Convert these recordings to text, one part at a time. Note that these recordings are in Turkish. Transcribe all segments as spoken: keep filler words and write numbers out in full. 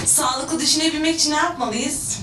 Sağlıklı düşünebilmek için ne yapmalıyız?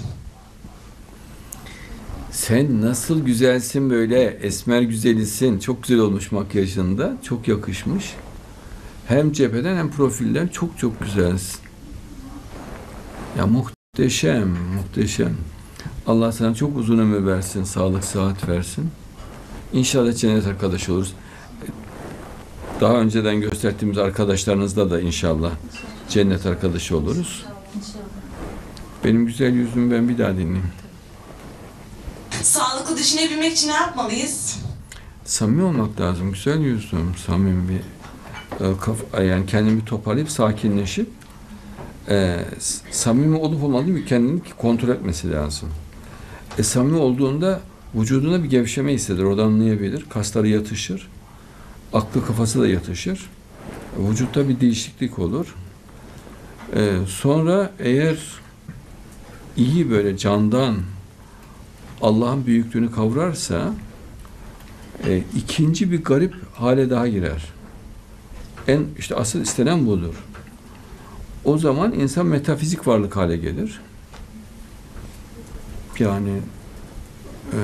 Sen nasıl güzelsin böyle, esmer güzelisin. Çok güzel olmuş makyajında, çok yakışmış. Hem cepheden hem profilden çok çok güzelsin. Ya muhteşem, muhteşem. Allah sana çok uzun ömür versin, sağlık, sıhhat versin. İnşallah cennet arkadaşı oluruz. Daha önceden gösterdiğimiz arkadaşlarınızla da inşallah cennet arkadaşı oluruz. Benim güzel yüzümü ben bir daha dinleyeyim. Sağlıklı düşünebilmek için ne yapmalıyız? Samimi olmak lazım. Güzel yüzüm, samimi bir e, kaf- yani kendimi toparlayıp sakinleşip e, samimi olup olmadığını kendini kontrol etmesi lazım. E, samimi olduğunda vücuduna bir gevşeme hisseder. Oradan anlayabilir. Kasları yatışır. Aklı kafası da yatışır. Vücutta bir değişiklik olur. E, sonra eğer iyi böyle candan Allah'ın büyüklüğünü kavrarsa e, ikinci bir garip hale daha girer. En işte asıl istenen budur. O zaman insan metafizik varlık hale gelir. Yani e,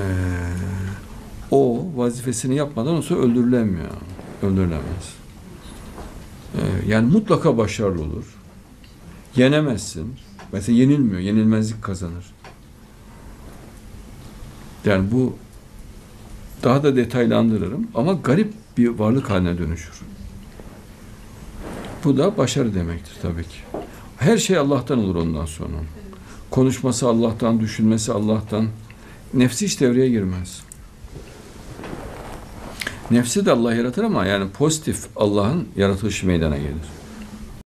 o vazifesini yapmadan olsa öldürülemiyor. Öldürülemez. E, yani mutlaka başarılı olur. Yenemezsin. Mesela yenilmiyor. Yenilmezlik kazanır. Yani bu daha da detaylandırırım ama garip bir varlık haline dönüşür. Bu da başarı demektir tabii ki. Her şey Allah'tan olur ondan sonra. Konuşması Allah'tan, düşünmesi Allah'tan. Nefsi hiç devreye girmez. Nefsi de Allah yaratır ama yani pozitif Allah'ın yaratılışı meydana gelir.